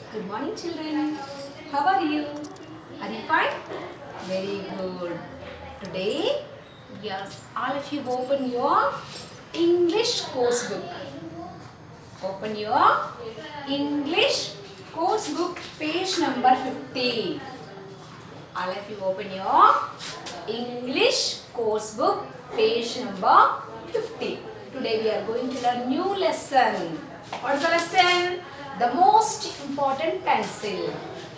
Good morning, children. How are you? Are you fine? Very good. Today, all of you open your English course book. Open your English course book, page number 50. All of you open your English course book, page number 50. Today we are going to learn new lesson. What is the lesson? The most important pencil.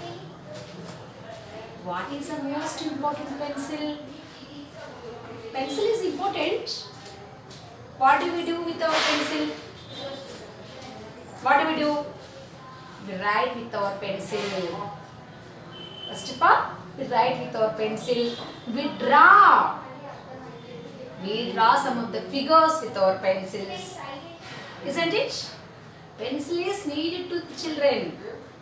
What is the most important pencil? Pencil is important. What do we do with our pencil? What do we do? We write with our pencil. First of all, we write with our pencil. We draw. We draw some of the figures with our pencils. Isn't it? Pencil is needed to the children.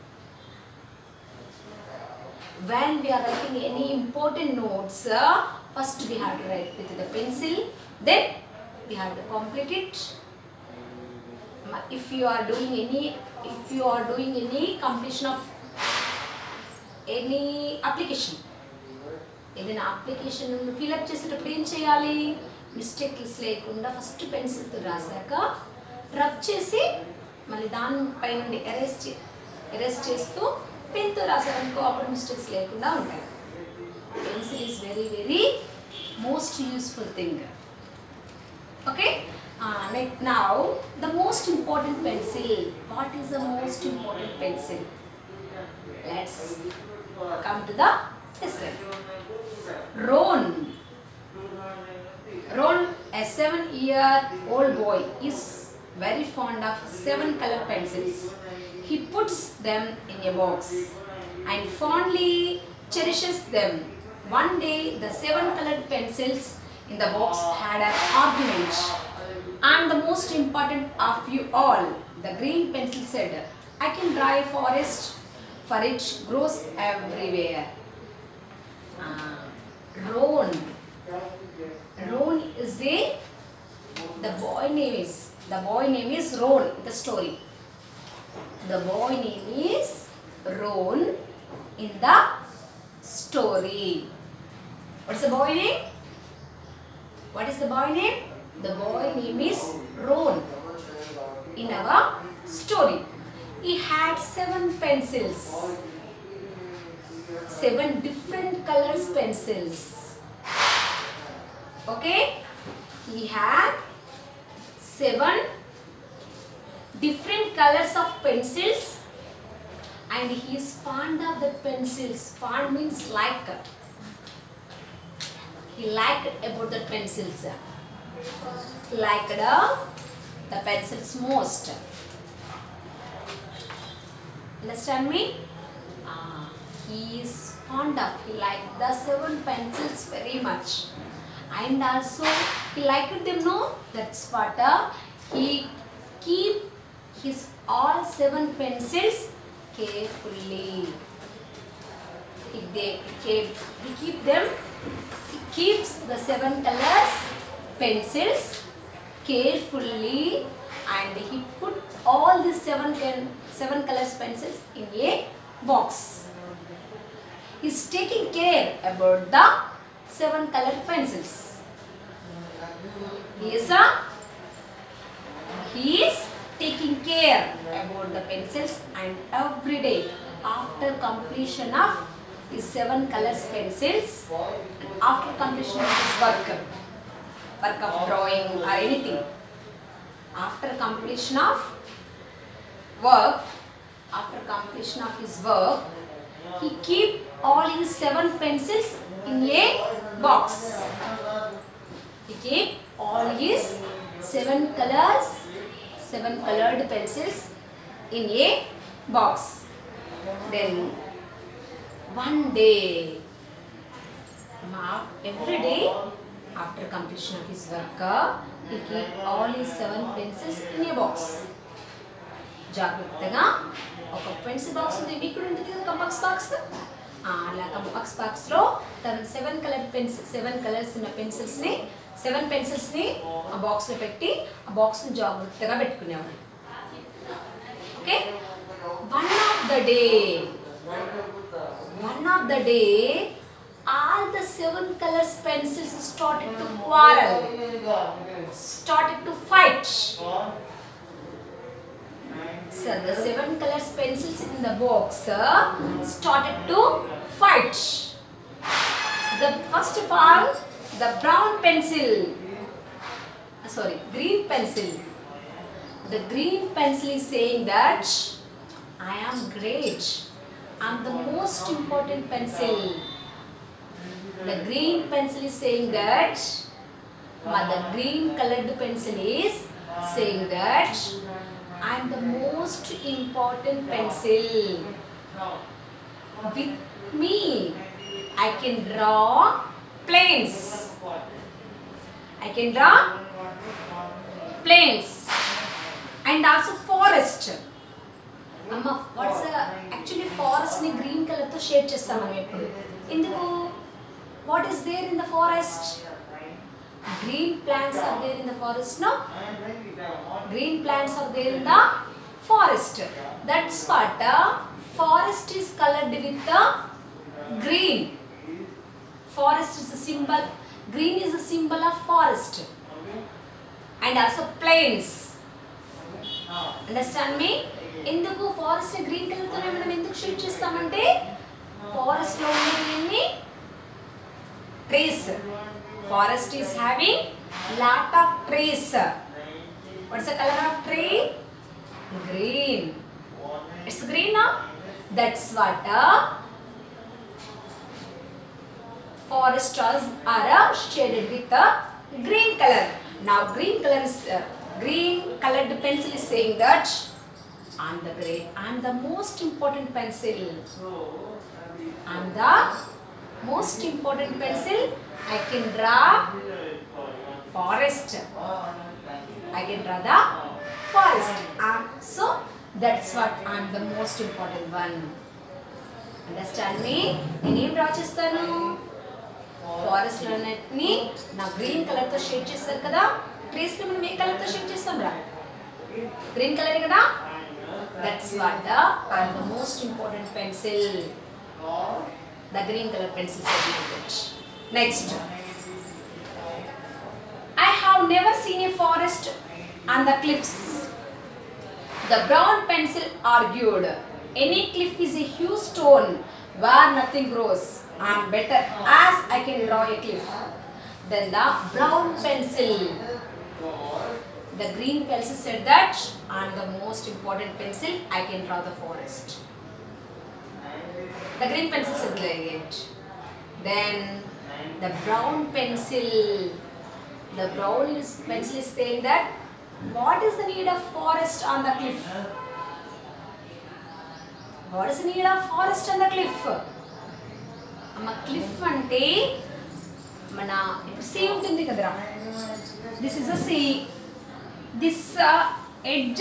When we are writing any important notes, first we have to write with the pencil. Then we have to complete it. If you are doing any completion of any application, ఏదైనా application fill up చేసేటప్పుడు ఏం చేయాలి? Mistakes లేకుండా first పెన్సిల్తో రాసాక rub చేసి మళ్ళీ దానిపై నుండి erase చేస్తూ పెన్తో రాసారనుకో అప్పుడు మిస్టేక్స్ లేకుండా ఉంటాయి. Pencil is very very most useful thing. Okay, now the most important pencil. What is the most important pencil? Let's come to the lesson. Ron, a 7-year-old boy, is very fond of 7 color pencils. He puts them in a box and fondly cherishes them. One day, the 7 colored pencils in the box had an argument. "I am the most important of you all," the green pencil said. "I can draw a forest, for it grows everywhere." Ron is the boy name is Ron. The story. The boy name is Ron in the story. What's the boy name? What is the boy name? The boy name is Ron in our story. He had 7 pencils. 7 different colors pencils. Okay, he had 7 different colors of pencils and he is fond of the pencils. Fond means like. He liked about the pencils. He liked the pencils most. Understand me? He is fond of, he liked the 7 pencils very much, and also he liked them, no? That's what he keep his all 7 pencils carefully. He keeps the 7 colors pencils carefully, and he put all the 7 colors pencils in a box. He is taking care about the 7 colored pencils. He is taking care about the pencils, and every day after completion of his 7 colors pencils, and after completion of his work of drawing or anything, after completion of his work, he keep all his 7 pencils in a box. He keep all his 7 colored pencils in a box. Then one day, every day after completion of his work, he keep all his 7 pencils in a box. జాగ్రత్తగా ఒక pencil box ఉంది, ఇక్కడ ఉంటుంది కదా కంపాక్స్ box. అలా కంపాక్స్ బాక్స్లో తన 7 colours ఉన్న పెన్సిల్స్ని 7 పెన్సిల్స్ని ఆ బాక్స్లో పెట్టి ఆ బాక్స్ని జాగ్రత్తగా పెట్టుకునేవాడు. Okay, one of the day, one of the day, all the 7 colors pencils started to quarrel, started to fight. So the 7 colors pencils in the box started to fight. The first of all, the green pencil. The green pencil is saying that I am great. I am the most important pencil. The green pencil is saying that, the green colored pencil is saying that I am the most important pencil. With me, I can draw planes. I can draw planes and also forest. Amma, what's actually forest ni green color to shade chestam manam eppudu. Enduku? What is there in the forest? Green plants are there in the forest, no? Green plants are there in the forest. That's what forest is colored with the green. Forest is a symbol. Green is a symbol of forest. And also plains. Understand me? Enduku forest green color tone manam enduku shade chestamante forest lo unnadi trees. Forest is having lot of trees. What's the color of tree? Green. It's green now. That's what forests are shaded with the green color. Now green color is green colored pencil is saying that I'm the most important pencil. I'm the most important pencil. I can draw forest. I can draw the forest. So that's what I'm the most important one. Understand me? Nenu draw chestanu forest lo ni na green color to shade chesaru kada. Trees lo manam A color to shade chestam ra? Green color kada. That's what I'm the most important pencil. The green color pencil segment. Next, I have never seen a forest on the cliffs. The brown pencil argued, any cliff is a huge stone where nothing grows. I am better as I can draw a cliff. Then the brown pencil, the green pencil said that I am the most important pencil. I can draw the forest. The green pencil said like it. Then the brown pencil is saying that what is the need of forest on the cliff? What is the need of forest on the cliff? Amma cliff ante mana sea untundi kadra. This is a sea. This edge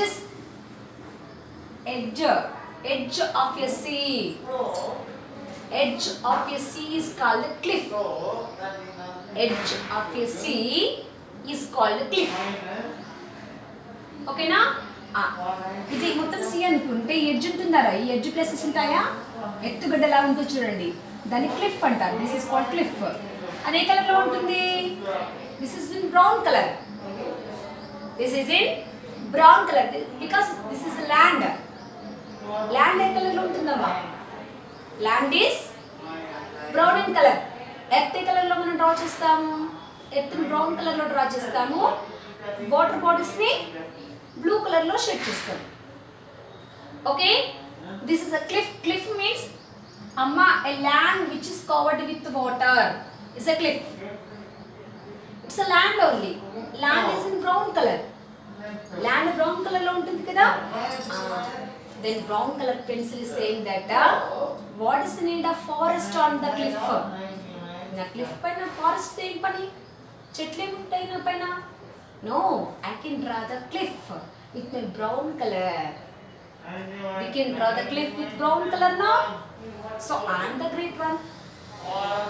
of a sea. Edge of a sea is called a cliff. Edge of a sea is called a cliff. Okay na? ఇది మొత్తం see అనుకుంటే edge ఉంటుందారా? ఈ edge places ఉంటాయా? ఎత్తుగడ్డలా ఉంటుంది చూడండి, దాన్ని cliff అంటారు. This is called cliff. అది ఏ కలర్ లో ఉంటుంది? This is in brown colour. This is in brown colour because this is land. Land ఏ కలర్ లో ఉంటుందమ్మా? Land is brown in colour. Earth ఏ కలర్ లో మనం డ్రా చేస్తాము? ఎర్త్ బ్రౌన్ కలర్ లో డ్రా చేస్తాము. వాటర్ బాడీస్ ని బ్లూ కలర్ లో షేడ్ చేస్తాం. Okay, this is a cliff. Cliff means అమ్మ a land which is covered with water is a cliff. It's a land only. Land is in brown color. Land brown color lo untundi kada. Then brown color pencil is saying that what is the need of forest on the cliff? Na cliff paina forest em pani? Chetle em untayi na paina? No, I can draw the cliff with my brown color. We can draw the cliff with brown color now. So I am the great one.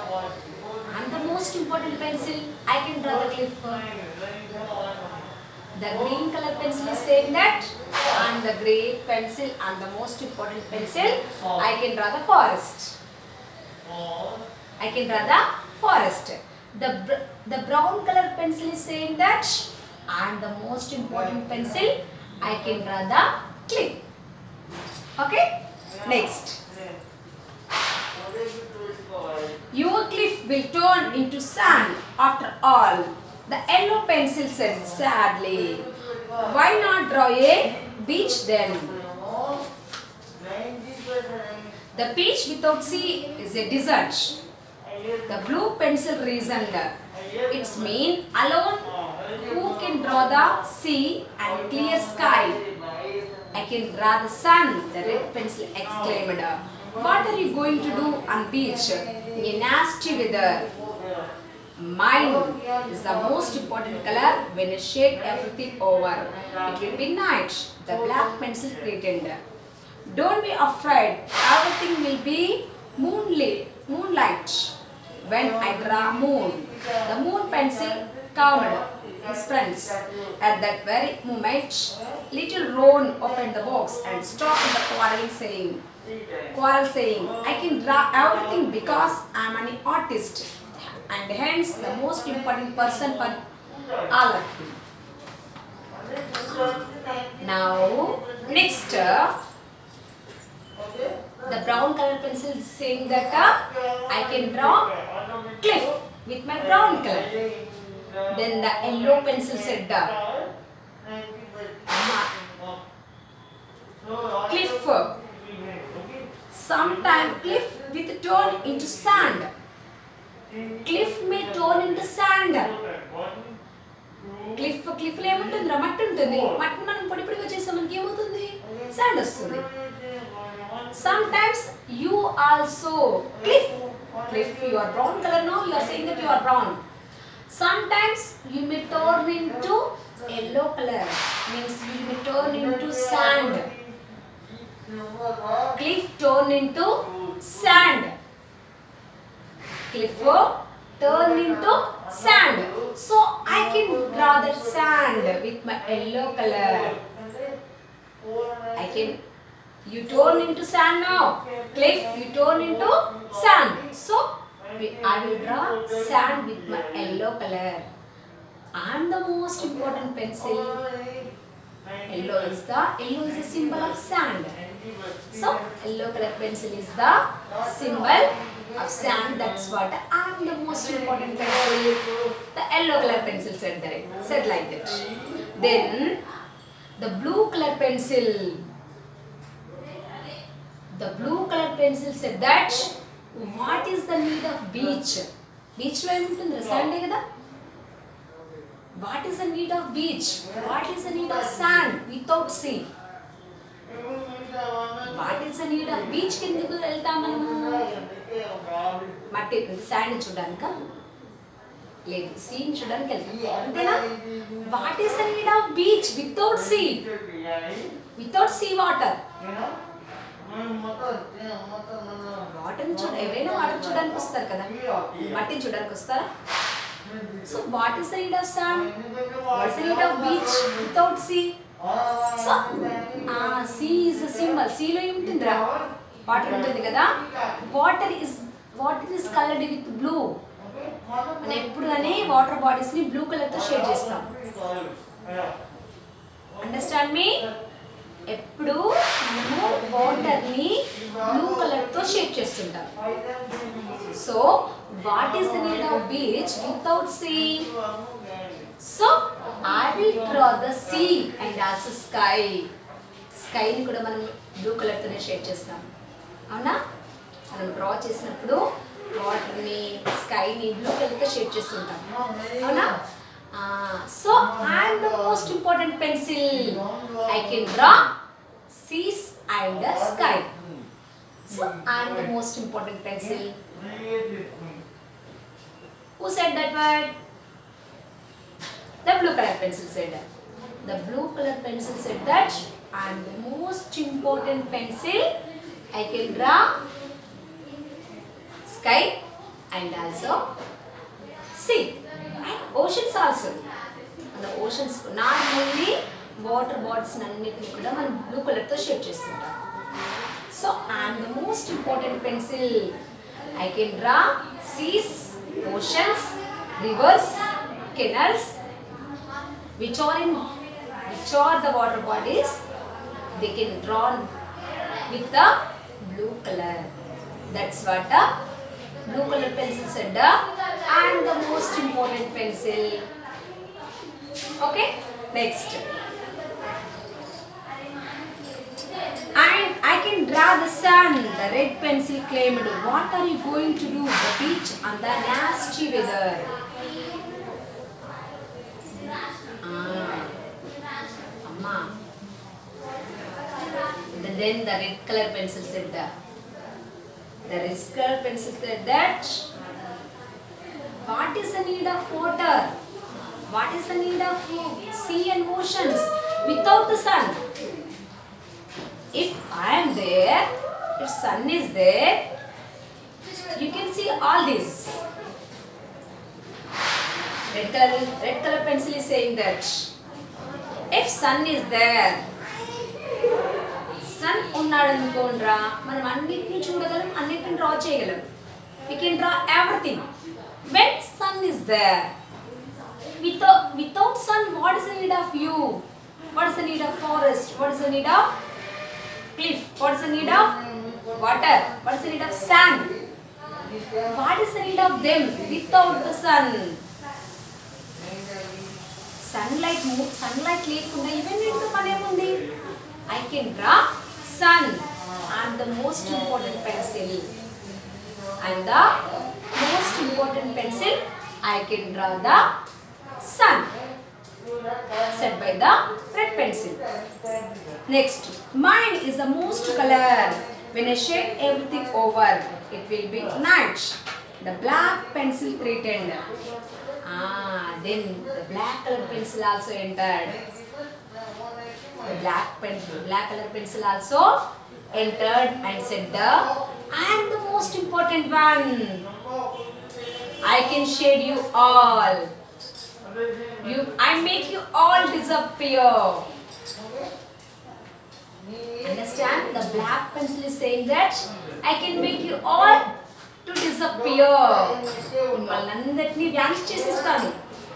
I am the most important pencil. I can draw the cliff. The green color pencil is saying that and the gray pencil and the most important pencil, I can draw the forest. I can draw the forest. The brown color pencil is saying that and the most important pencil, I can draw the cliff. Okay? Next. Your cliff will turn into sand after all. The yellow pencil said sadly. Why not draw a beach then? The beach without sea is a desert. The blue pencil reasoned. It's mean alone who can draw the sea and clear sky. I can draw the sun, the red pencil exclaimed. What are you going to do on beach in a nasty weather? Mine is the most important color when I shake everything over. It will be night, the black pencil pretended. Don't be afraid, everything will be moonlight. When I draw moon, the moon pencil calmed his friends. At that very moment, little Ron opened the box and stopped the quarrel saying, I can draw everything because I am an artist and hence the most important person for all of you. Now, next, the brown color pencil is saying that I can draw cliff with my brown color. Then the yellow pencil said cliff. Sometime cliff will turn into sand. Cliff may turn into sand. Cliff లో ఏముంటుంది మట్టి ఉంటుంది మట్టి మనం పొడి పొడిగా చేస్తే మనకి ఏమవుతుంది శాండ్ వస్తుంది sometimes you also cliff you are brown color now you are saying that you are brown sometimes you may turn into yellow color means you may turn into sand cliff turn into sand cliff turn into sand. So I can draw that sand with my yellow color. You turn into sand now. Cliff, you turn into sand. So I will draw sand with my yellow color. And the most important pencil. Yellow is a symbol of sand. So yellow color pencil is the symbol of sand. That's what I am the most important pencil. The yellow color pencil said like that. Then the blue color pencil. The blue color pencil said that what is the need of beach? Beach lo emuntundi sand e kada. What is the need of beach? What is the need of sand without sea? What is the need of beach? Kinduku veltam manamu మట్టి sand చూడడానికా లేదు scene చూడడానికి వెళ్తాం అంతేనా what is the need of beach without sea water water ఎవరైనా water చూడడానికి వస్తారు కదా మట్టిని చూడడానికి వస్తారా so what is the need of sand what is the need of beach without sea so sea is the symbol సీలో ఏముంటుందిరా water ఉంటుంది కదా water is coloured with blue మనం ఎప్పుడు కానీ వాటర్ బాడీస్ ని బ్లూ కలర్ తో షేడ్ చేస్తాం అండర్స్టాండ్ మీ ఎప్పుడు మనము వాటర్ ని బ్లూ కలర్ తో షేడ్ చేస్తుంటాం so what is the need of beach without sea so I will draw the sea and also sky ని కూడా మనం బ్లూ కలర్ తోనే షేడ్ చేస్తాం అవునా మనం డ్రా చేసినప్పుడు వాటర్ని స్కైని బ్లూ కలర్తో షేడ్ చేస్తుంటాం అవునా so and the most important pencil I can draw seas and the sky so and the most important pencil who said that word the blue colour pencil said the blue colour pencil said that and the most important pencil I can draw sky and also sea and oceans also. మన oceans normally water bodies అన్నిటిని కూడా మనం blue colour తో shade చేస్తుంటాం. So and the most important pencil I can draw seas, oceans, rivers, canals, which are the water bodies. They can draw with the blue color. That's what the blue color pencil said. And the most important pencil. Okay, next. And I can draw the sun. The red pencil claimed, what are you going to do? The beach and the nasty weather. Amma. Then the red color pencil said that. The red color pencil said that. What is the need of water? What is the need of sea and oceans without the sun? If I am there, if sun is there, you can see all this. Red color pencil is saying that if sun is there, sun unnadu anukondra manam annitni chudagalam annitni draw cheyaгаlam. We can draw everything when sun is there. Without sun, what is the need of you? What is the need of forest? What is the need of cliff? What is the need of water? What is the need of sand? What is the need of them without the sun? Sunlight lekunda even into panemundi. I can draw sun and the most important pencil. And the most important pencil, I can draw the sun set by the red pencil. Next, mine is the most color. When I shade everything over, it will be night. The black pencil threatened. Then the black color pencil also entered. The black color pencil also entered and said, I am the most important one. I can shade you all. I make you all disappear. Understand? The black pencil is saying that I can make you all to disappear. Mallandatni vanish chesistanu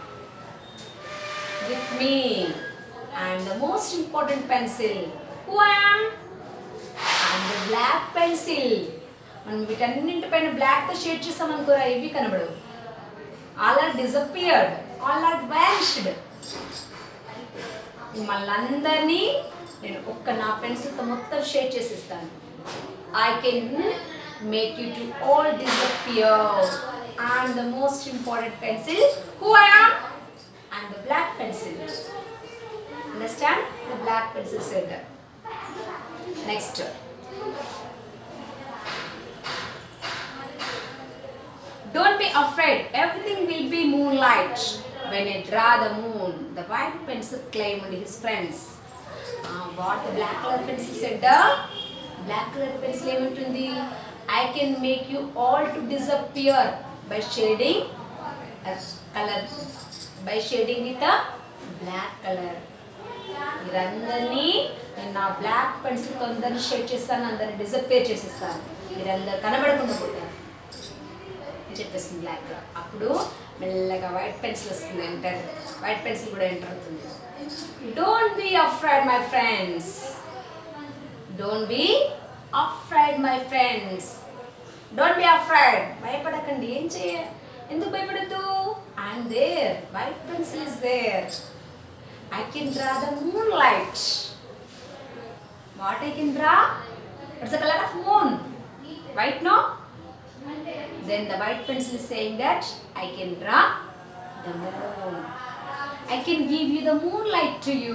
with me. And the most important pencil, who I am? And the black pencil. మనం వీటన్నింటి పైన black తో shade చేస్తాం అనుకోరా, ఇవి కనబడవు. All are disappeared. All are vanished. మళ్ళందరినీ నేను ఒక్క నా పెన్సిల్ తో మొత్తం షేడ్ చేసిస్తాను. I can make you to all disappear. And the most important pencil, who I am? And the black pencil. Understand? The black pencil said that. Next. Don't be afraid. Everything will be moonlight. When I draw the moon, the white pencil claimed his friends. What the black color pencil said? Black color pencil ఏమంటుంది? I can make you all to disappear by shading a color. By shading with a black color. మీరందరినీ నేను నా black pencil తో అందరినీ shade చేస్తాను, అందరినీ disappear చేసేస్తాను, మీరందరూ కనబడకుండా పోతారు అని చెప్పేస్తుంది బ్లాక్. అప్పుడు మెల్లగా వైట్ పెన్సిల్ వస్తుంది, ఎంటర్. వైట్ పెన్సిల్ కూడా ఎంటర్ అవుతుంది. Don't be afraid my friends. Don't be afraid my friends. Don't be afraid. భయపడకండి. ఎందుకు భయపడద్దు? I'm there. White pencil is there. I can draw the moonlight. What I can draw? What's the color of moon? White, no? Then the white pencil is saying that I can draw the moon. I can give you the moonlight to you.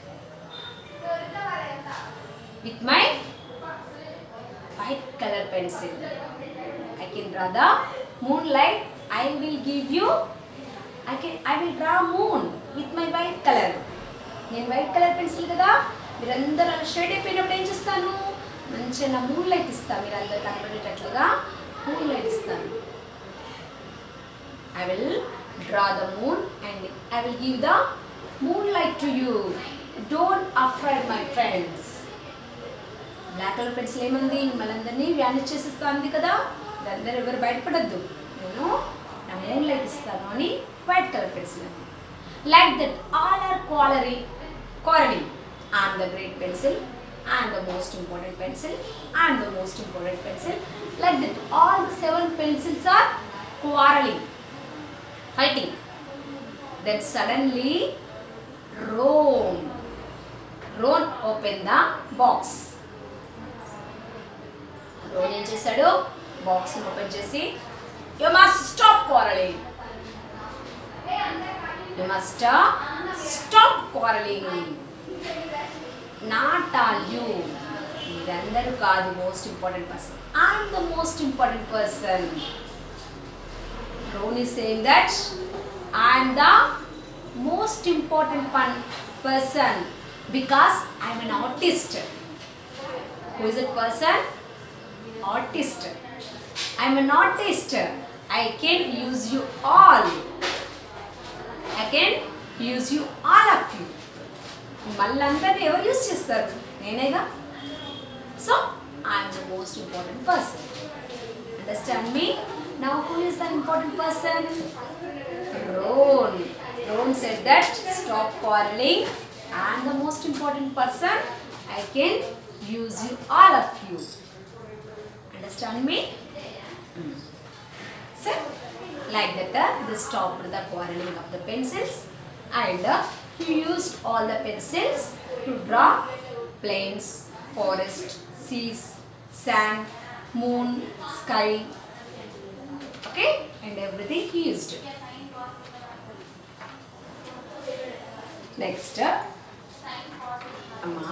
With my white color pencil. I can draw the moonlight. I will give you. I will draw moon with my white color. నేను white colour pencil కదా, మీరందరూ అలా shade అయిపోయినప్పుడు ఏం చేస్తాను? మంచిగా నా moon light ఇస్తాను, మీరు అందరు కనబడేటట్లుగా మూన్ లైట్ ఇస్తాను. I will draw the moon and I will give the moonlight to you, don't afraid my friends. Black colour pencil ఏముంది, మిమ్మల్ని వ్యానిష్ చేసిస్తుంది కదా, అందరూ ఎవరు బయటపడద్దు, నేను నా మూన్ లైట్ ఇస్తాను అని వైట్ కలర్ పెన్సిల్ అంది. Like that all are quarreling and the great pencil and the most important pencil and the most important pencil. Like that all the 7 pencils are quarreling, fighting. Then suddenly Ron opened the box. Ron ఏం చేశాడు, box open చేసి you must stop quarreling, you must stop quarreling, not all you, మీరందరూ కాదు most important person, I am the most important person. Ron is saying that I am the most important person because I am an artist. Who is that person? Artist. I am an artist. I can use you all. I can use you all of you. మళ్ళందరినీ ఎవరు use చేస్తారు, నేనేగా. So I am the most important person. Understand me? Now who is the important person? Ron. Ron said that stop quarreling. I am the most important person. I can use you all of you. Understand me? So like that they stopped the quarreling of the pencils and he used all the pencils to draw plains, forest, seas, sand, moon, sky, okay, and everything he used. Next, Amma,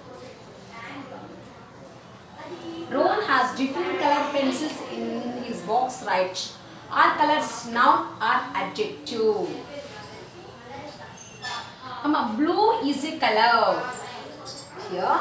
Ron has different color pencils in his box, right? Are colors noun or adjective? Amma, blue is a color. Here,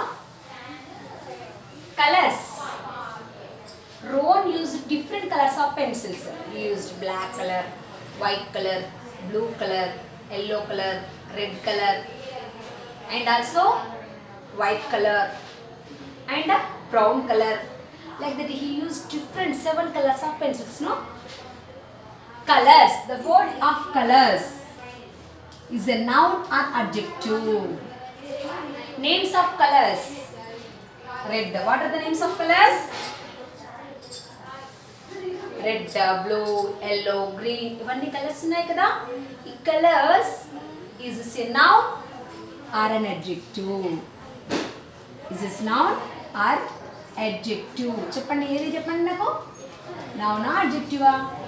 colors. Ron used different colors of pencils. He used black color, white color, blue color, yellow color, red color, and also white color and a brown color. Like that he used different 7 colors of pencils. No, colors, the word of colors is a noun or adjective. Names of colors. Red, what are the names of colors? Red, blue, yellow, green, ఇవన్నీ colours ఉన్నాయి కదా. ఈ colours is a noun or an adjective? Is this noun or adjective? చెప్పండి, ఏది చెప్పండి నాకు, noun or adjective?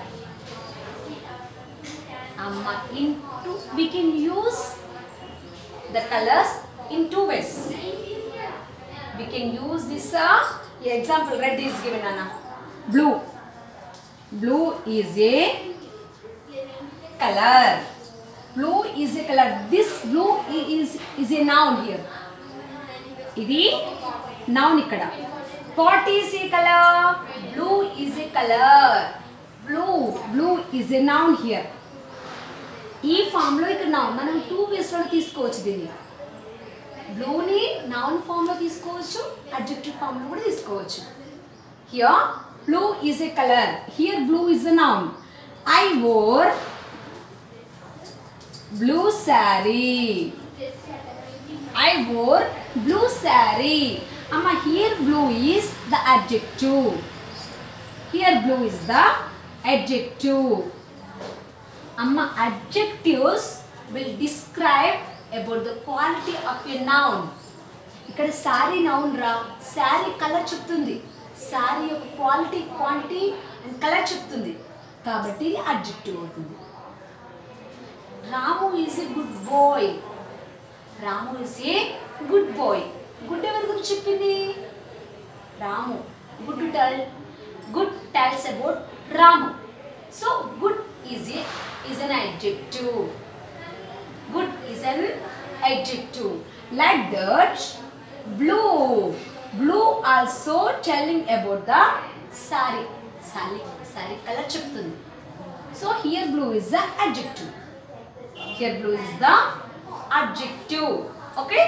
Amma, we can use the colors in 2 ways. We can use this example, red is given, Anna. Blue is a color. Blue is a color. This blue is a noun here. Idi noun ikkada. What is a color? Blue is a color. Blue is a noun here. ఈ form లో ఇక్కడ noun మనం 2 వేస్ లో తీసుకోవచ్చు. దీన్ని blue ని noun form లో తీసుకోవచ్చు, అడ్జెక్టివ్ ఫామ్ లో కూడా తీసుకోవచ్చు. Here blue is a colour, here blue is a noun. I wore blue sari. I wore blue saree. Amma, here blue is the adjective. Here blue is the adjective. Amma, adjectives will describe about the quality of a noun. ఇక్కడ sari noun రా, sari colour చెప్తుంది, సారీ యొక్క quality, quantity and colour చెప్తుంది, కాబట్టి ఇది adjective అవుతుంది. Ramu is a good boy. Ramu is a good boy. Good ఎవరి గురించి చెప్పింది? Ramu. Good tells about Ramu. So good is an adjective. Good is an adjective. Like that, blue also telling about the saree. Saree color చెప్తుంది. So here blue is the adjective. Here blue is the adjective. Okay?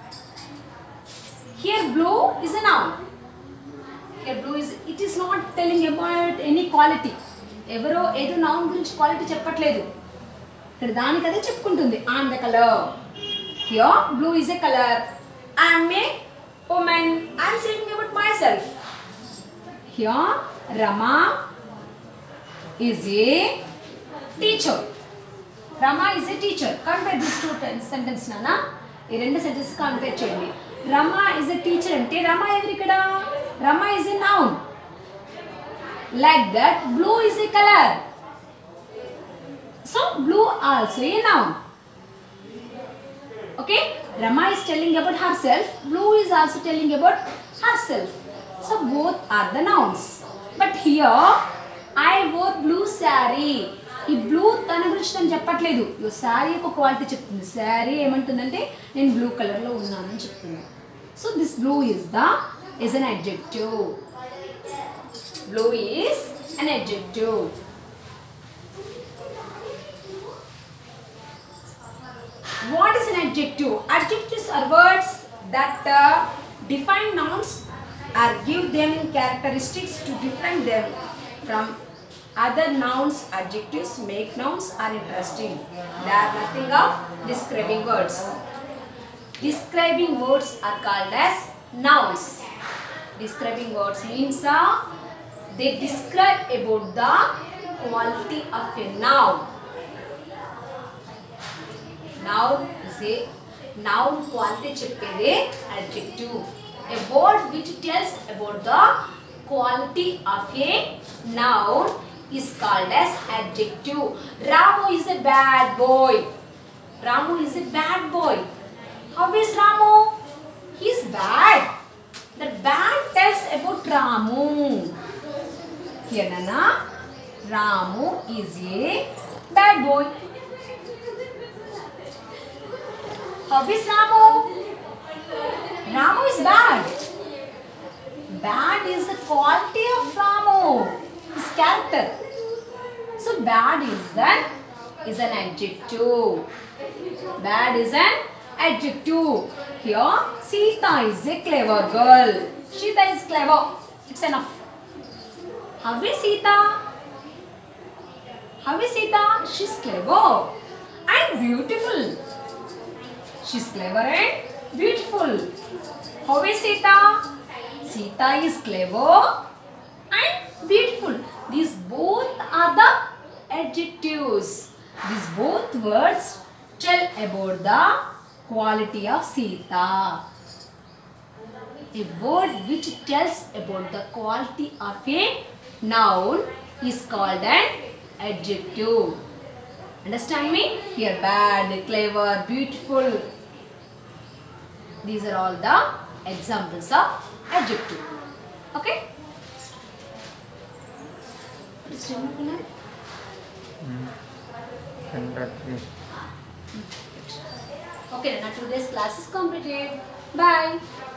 Here blue is a noun. Here blue is, it is not telling about any quality. ఎవరో ఏదో noun గురించి quality చెప్పట్లేదు. ఇక్కడ దానికి అదే చెప్పుకుంటుంది. I am the color. Here blue is a color. I am a woman. I am saying about myself. Here Rama is a teacher. Rama is a teacher. Compare these two sentences nana. ఈ రెండు sentences compare చేయండి. Rama is a teacher అంటే Rama ఎవరు ఇక్కడ? Rama is a noun. Like that, blue is a color. So blue also a noun. Okay? Rama is telling about herself. Blue is also telling about herself. So both are the nouns. But here, I wore blue saree. ఈ blue తన గురించి తను చెప్పట్లేదు. ఈ శారీ యొక్క quality చెప్తుంది. శారీ ఏమంటుందంటే నేను బ్లూ కలర్లో ఉన్నానని చెప్తుంది. So this blue is an adjective. Blue is an adjective. What is an adjective? Adjectives are words that define nouns or give them characteristics to different them from other nouns. Adjectives make nouns are interesting. They are nothing of describing words. Describing words are called as nouns. Describing words means they describe about the quality of a noun. Noun is a noun quality cheppede adjective. A word which tells about the quality of a noun is called as adjective. Ramu is a bad boy. Ramu is a bad boy. How is Ramu? He is bad. That bad tells about Ramu. Here Nana, Ramu is a bad boy. How is Ramu? Ramu is bad. Bad is the quality of Ramu, his character. So bad is an adjective. Bad is an adjective. Here Sita is a clever girl. Sita is clever. It's enough. How is Sita? How is Sita? She's clever and beautiful. She's clever and beautiful. How is Sita? Sita is clever and beautiful. These both are the adjectives. These both words tell about the quality of Sita. A word which tells about the quality of a noun is called an adjective. Understand me? Here bad, clever, beautiful. These are all the examples of adjective. Okay? Okay, now today's class is completed. Bye.